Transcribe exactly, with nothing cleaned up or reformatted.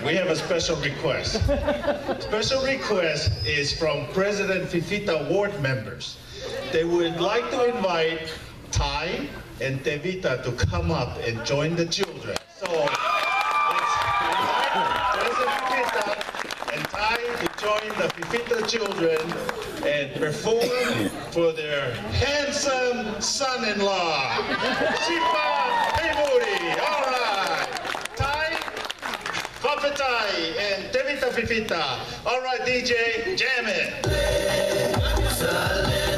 we have a special request. Special request is from President Fifita Ward members. They would like to invite Tai and Tevita to come up and join the children. So let's invite President Fifita and Tai to join the Fifita children and perform for their handsome son-in-law, Shipa Pemuri. All right. Tai, Papa Tai, and Tevita Fifita. All right, D J, jam it.